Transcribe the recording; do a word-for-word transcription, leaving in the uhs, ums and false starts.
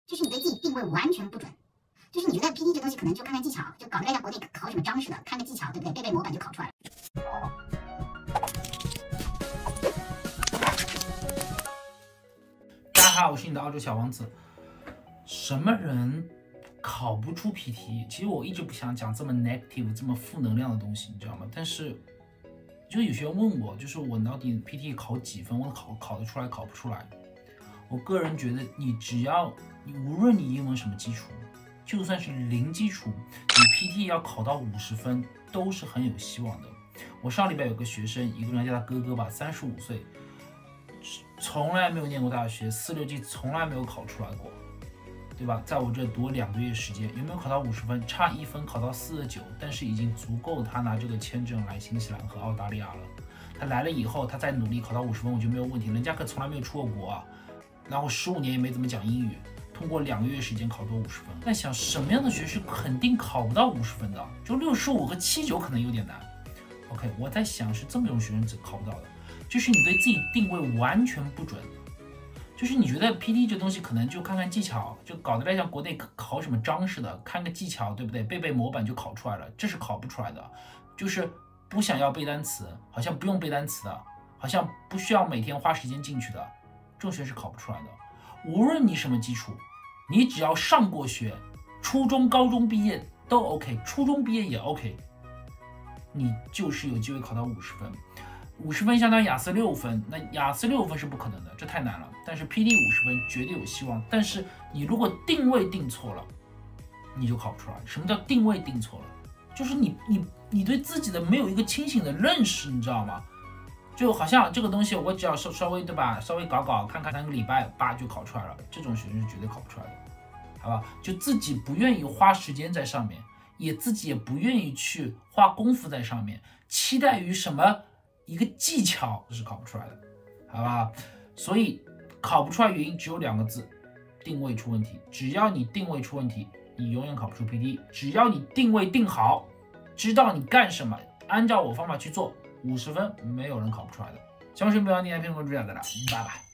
就是你对自己定位完全不准，就是你觉得 P T 这东西可能就看看技巧，就搞得来像国内考什么章似的，看个技巧，对不对？背背模板就考出来了。 大家好，我是你的澳洲小王子。什么人考不出 P T？ 其实我一直不想讲这么 negative、这么负能量的东西，你知道吗？但是就有些人问我，就是我到底 P T 考几分？我考考得出来，考不出来？我个人觉得，你只要你无论你英文什么基础，就算是零基础，你 P T 要考到五十分都是很有希望的。我上礼拜有个学生，一个人叫他哥哥吧，三十五岁，从来没有念过大学，四六级从来没有考出来过，对吧？在我这读两个月时间，有没有考到五十分？差一分考到四十九，但是已经足够他拿这个签证来新西兰和澳大利亚了。他来了以后，他再努力考到五十分，我觉得没有问题。人家可从来没有出过国啊。然后十五年也没怎么讲英语，通过两个月时间考多五十分。在想什么样的学生肯定考不到五十分的，就六十五和七九可能有点难。OK， 我在想是这么种学生考不到的，就是你对自己定位完全不准，就是你觉得 P T 这东西可能就看看技巧，就搞得来像国内考什么章似的，看个技巧，对不对？背背模板就考出来了，这是考不出来的。就是不想要背单词，好像不用背单词的，好像不需要每天花时间进去的。这种学是考不出来的。无论你什么基础，你只要上过学，初中、高中毕业都 OK， 初中毕业也 OK， 你就是有机会考到五十分。五十分相当于雅思六分，那雅思六分是不可能的，这太难了。但是 P T 五十分绝对有希望。但是你如果定位定错了，你就考不出来。什么叫定位定错了？就是你你你对自己的没有一个清醒的认识，你知道吗？就好像这个东西我只要稍稍微对吧，稍微搞搞看看三个礼拜，叭就考出来了。这种学生是绝对考不出来的，好吧？就自己不愿意花时间在上面，也自己也不愿意去花功夫在上面，期待于什么一个技巧是考不出来的，好吧？所以考不出来原因只有两个字，定位出问题。只要你定位出问题，你永远考不出 P T。只要你定位定好，知道你干什么，按照我方法去做，五十分没有人考不出来的。相信不要你来评论主讲的了，拜拜。